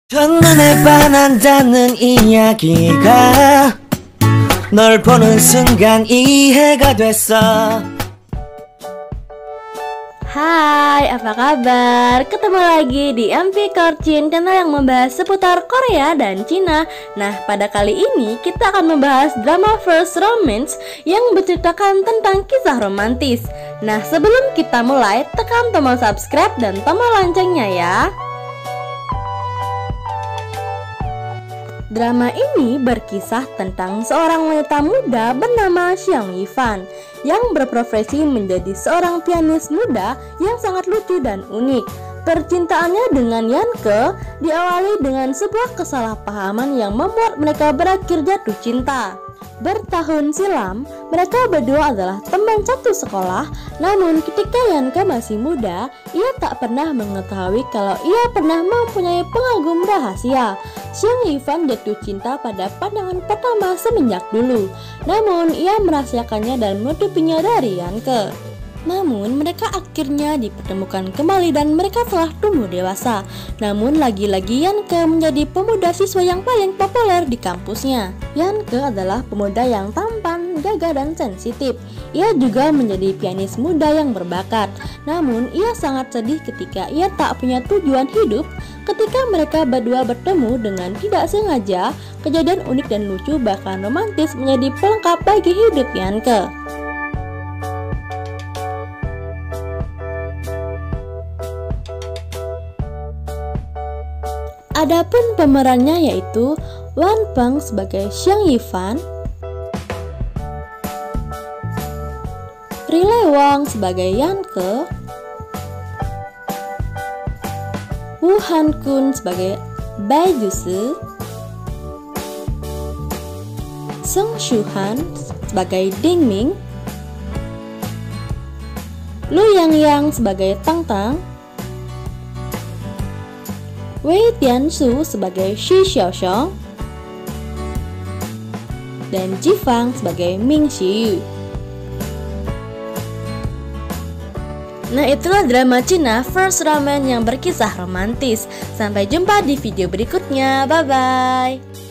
첫눈에 반한다는 이야기가 널 보는 순간 이해가 됐어. Hai, apa kabar? Ketemu lagi di MP Korcin, channel yang membahas seputar Korea dan Cina. Nah, pada kali ini kita akan membahas drama First Romance yang menceritakan tentang kisah romantis. Nah, sebelum kita mulai, tekan tombol subscribe dan tombol loncengnya ya. Drama ini berkisah tentang seorang wanita muda bernama Xiang Yifan yang berprofesi menjadi seorang pianis muda yang sangat lucu dan unik. Percintaannya dengan Yanke diawali dengan sebuah kesalahpahaman yang membuat mereka berakhir jatuh cinta. Bertahun silam, mereka berdua adalah teman satu sekolah. Namun ketika Yanke masih muda, ia tak pernah mengetahui kalau ia pernah mempunyai pengagum rahasia. Xiang Yifan jatuh cinta pada pandangan pertama semenjak dulu. Namun ia merahasiakannya dan menutupinya dari Yanke. Namun mereka akhirnya dipertemukan kembali dan mereka telah tumbuh dewasa. Namun lagi-lagi Yanke menjadi pemuda siswa yang paling populer di kampusnya. Yanke adalah pemuda yang tampan, gagah dan sensitif. Ia juga menjadi pianis muda yang berbakat. Namun ia sangat sedih ketika ia tak punya tujuan hidup. Ketika mereka berdua bertemu dengan tidak sengaja, kejadian unik dan lucu bahkan romantis menjadi pelengkap bagi hidup Yanke. Adapun pemerannya yaitu Wan Peng sebagai Xiang Yifan, Riley Wang sebagai Yanke, Woo Han Kun sebagai Bai Jusi, Song Shu-han sebagai Ding Ming, Lu Yang sebagai Tang Tang, Wei Tiansu sebagai Shi Xiaoxiong, dan Ji Fang sebagai Ming Xiyu. Nah, itulah drama Cina First Romance yang berkisah romantis. Sampai jumpa di video berikutnya. Bye-bye.